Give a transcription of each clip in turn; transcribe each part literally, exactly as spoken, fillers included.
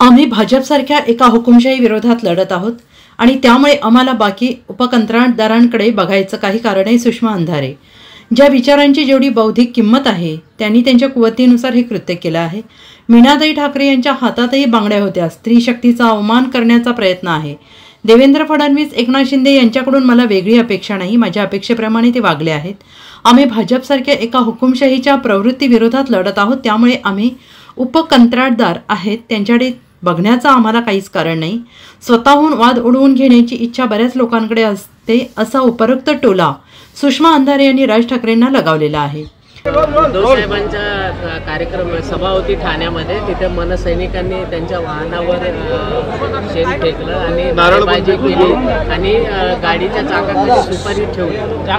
आम्ही भाजपसारख्या एका हुकुमशाही विरोधात लढत आहोत आणि त्यामुळे आम्हाला बाकी उपकंत्राटदारांकडे बघायचं काही कारणही सुषमा अंधारे. ज्या विचारांची जेवढी बौद्धिक किंमत आहे त्यांनी त्यांच्या कुवतीनुसार हे कृत्य केलं आहे. मीनाताई ठाकरे यांच्या हातातही बांगड्या होत्या. स्त्री शक्तीचा अवमान करण्याचा प्रयत्न आहे. देवेंद्र फडणवीस, एकनाथ शिंदे यांच्याकडून मला वेगळी अपेक्षा नाही. माझ्या अपेक्षेप्रमाणे ते वागले आहेत. आम्ही भाजपसारख्या एका हुकुमशाहीच्या प्रवृत्तीविरोधात लढत आहोत. त्यामुळे आम्ही उपकंत्राटदार आहेत त्यांच्याकडे बघण्याचं आम्हाला काहीच कारण नाही. स्वतःहून वाद उडवून घेण्याची इच्छा बऱ्याच लोकांकडे असते असा उपरोक्त टोला सुषमा अंधारे यांनी राज ठाकरेंना लगावलेला आहे. उद्धव साहेबांचा कार्यक्रम सभा होती ठाण्यामध्ये. तिथे मनसैनिकांनी त्यांच्या वाहनावर शेण फेकलं आणि नारेबाजी केली आणि गाडीच्या चाकाखाली सुपारी ठेवली.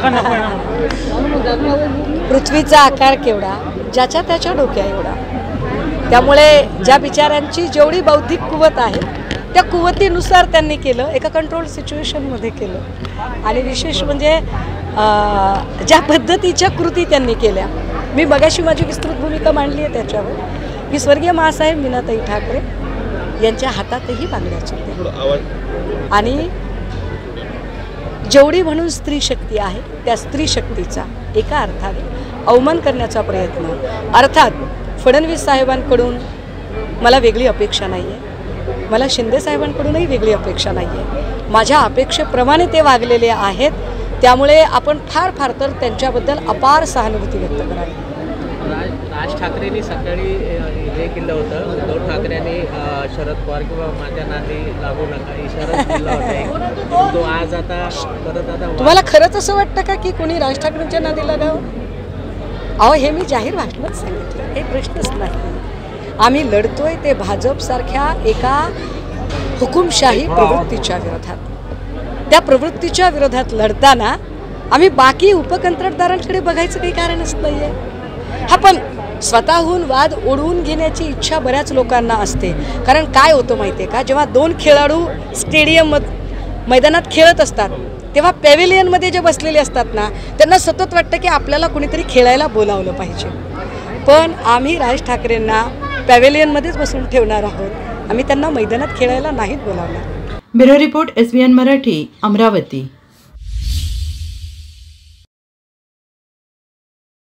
पृथ्वीचा आकार केवढा, ज्याच्या त्याच्या डोक्या एवढा. त्यामुळे ज्या बिचाऱ्यांची जेवढी बौद्धिक कुवत आहे त्या कुवतीनुसार त्यांनी केलं. एका कंट्रोल सिच्युएशनमध्ये केलं आणि विशेष म्हणजे ज्या पद्धतीच्या कृती त्यांनी केल्या. मी मगाशी माझी विस्तृत भूमिका मांडली आहे त्याच्यावर की स्वर्गीय माँसाहेब मीनाताई ठाकरे यांच्या हातातही बांगड्याचे होते आणि जेवढी म्हणून स्त्री शक्ती आहे त्या स्त्री शक्तीचा एका अर्थाने अवमान करण्याचा प्रयत्न. अर्थात फडणवीस साहेबांकडून मला वेगळी अपेक्षा नाही आहे. मला शिंदे साहेबांकडूनही वेगळी अपेक्षा नाही आहे. माझ्या अपेक्षेप्रमाणे ते वागलेले आहेत. त्यामुळे आपण फार फार तर त्यांच्याबद्दल अपार सहानुभूती व्यक्त करावी. राज राज ठाकरेंनी सकाळी हे केलं होतं. उद्धव ठाकरेंनी शरद पवार किंवा माझ्या नादी लागू नका इशारा दिला होता. तो आज आता परत आता तुम्हाला खरंच असं वाटतं का की कोणी राज ठाकरेंच्या नादी लागावं? अहो, हे मी जाहीर भाषणात सांगितलं. हे प्रश्नच नाही. आम्ही लढतोय ते भाजपसारख्या एका हुकुमशाही प्रवृत्तीच्या विरोधात. त्या प्रवृत्तीच्या विरोधात लढताना आम्ही बाकी उपकंत्राटदारांकडे बघायचं काही कारणच नाही आहे. हा पण स्वतःहून वाद ओढवून घेण्याची इच्छा बऱ्याच लोकांना असते. कारण काय होतं माहिती आहे का, जेव्हा दोन खेळाडू स्टेडियम मैदानात खेळत असतात तेव्हा पॅव्हिलियनमध्ये जे बसलेले असतात ना त्यांना सतत वाटतं की आपल्याला कुणीतरी खेळायला बोलावलं पाहिजे. पण आम्ही राज ठाकरेंना पॅव्हिलियनमध्येच बसून ठेवणार आहोत. आम्ही त्यांना मैदानात खेळायला नाहीत बोलावणार. Bureau report, S B N Marathi, Amravati.